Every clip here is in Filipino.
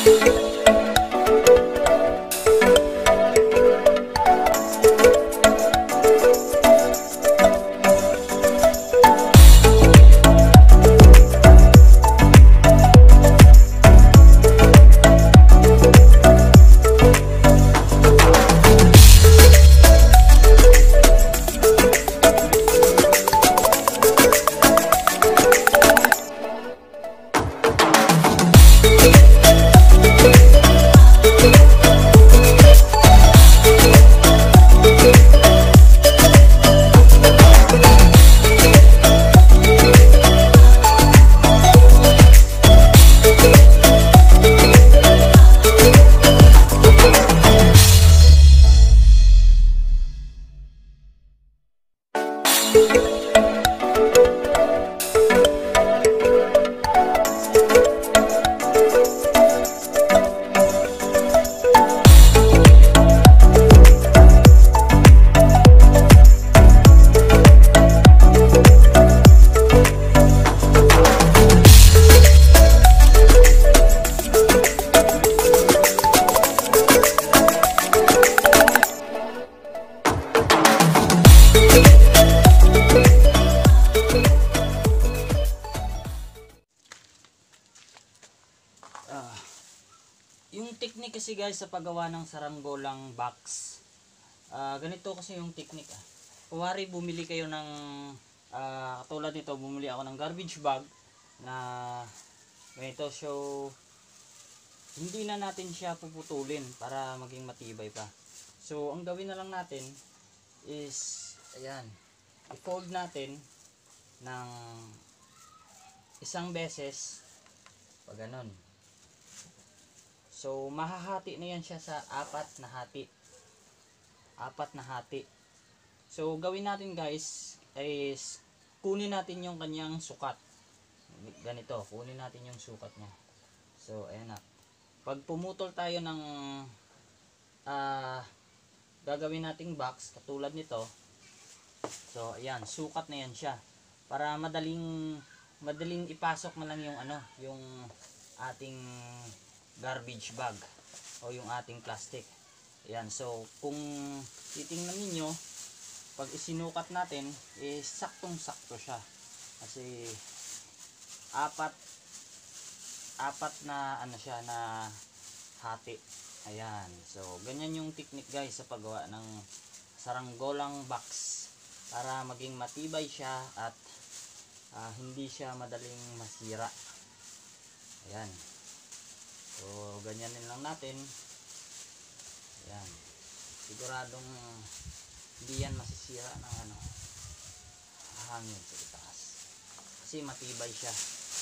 Yung technique kasi guys sa paggawa ng saranggolang box, ganito kasi yung technique. Kuwari bumili kayo ng katulad nito, bumili ako ng garbage bag na ganito. So hindi na natin siya puputulin para maging matibay pa. So ang gawin na lang natin is ayan, i-fold natin ng isang beses pag ganon. So mahahati na yan siya sa apat na hati. So gawin natin guys is kunin natin yung kanyang sukat. Ganito, kunin natin yung sukat niya. So ayan na. Pag pumutol tayo ng gagawin nating box katulad nito, so ayan, sukat na yan siya para madaling ipasok na lang yung yung ating garbage bag o yung ating plastic. Ayan, so kung titingnan niyo pag isinukat natin is saktong sakto siya kasi apat na siya na hati. Ayan, so ganyan yung technique guys sa paggawa ng saranggolang box para maging matibay siya at hindi siya madaling masira. Ayan, so ganyanin lang natin. Ayan, siguradong hindi yan masisira ng hangin sa itaas kasi matibay siya.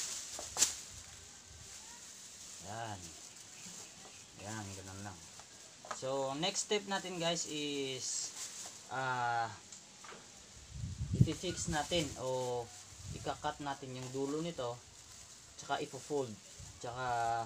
Ayan, ayan, ganun lang. So next step natin guys is i-fix natin o ika-cut natin yung dulo nito, tsaka ipo-fold, tsaka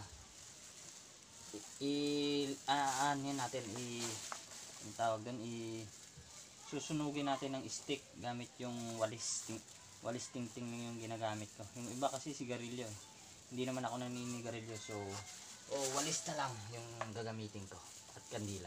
ang tawag doon, susunugin natin ng stick gamit yung walis tingting yung ginagamit ko. Yung iba kasi sigarilyo, hindi naman ako naninigarilyo, so walis na lang yung gagamitin ko at kandila.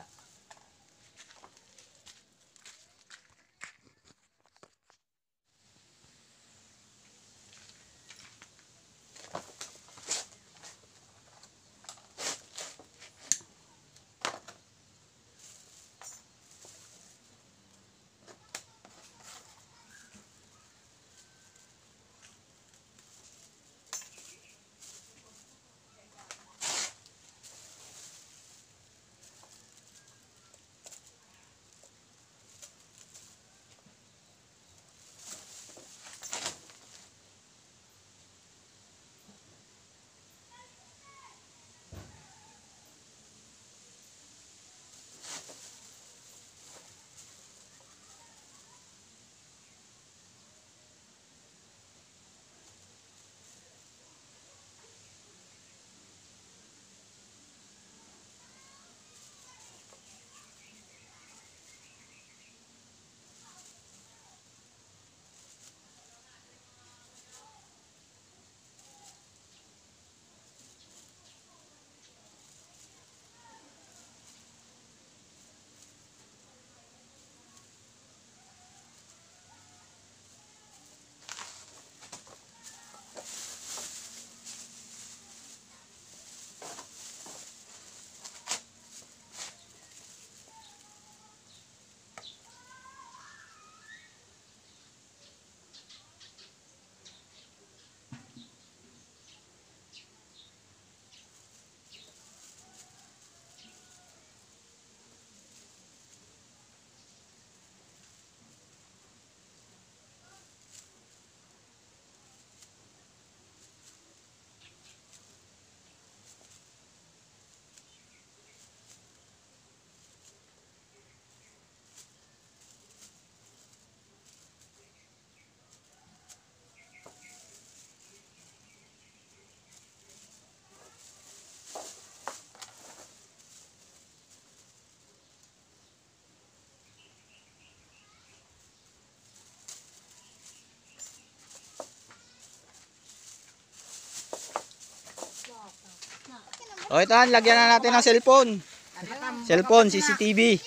O ito, lagyan na natin ng cellphone. Cellphone, CCTV.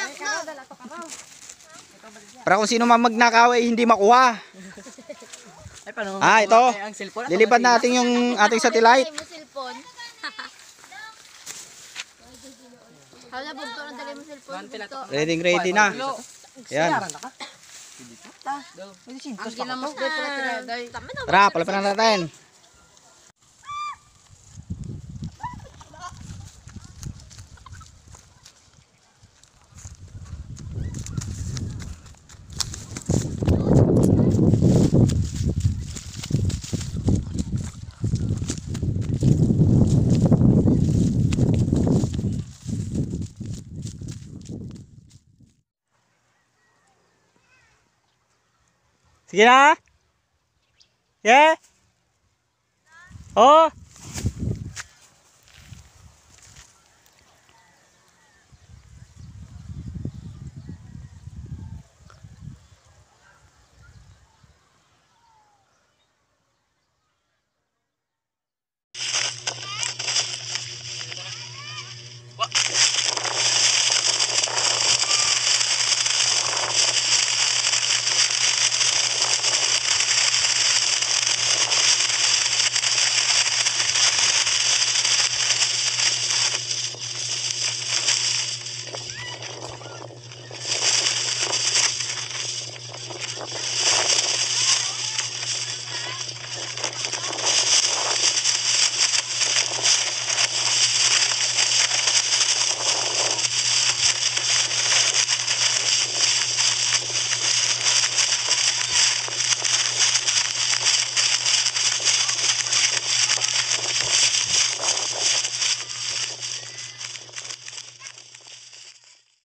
Para kung sino man magnakaw ay hindi makuha. Ito. Lilipad natin yung ating satellite. Ready na. Yan. Tara, palapanan natin. Sige na. Yeah. Oh.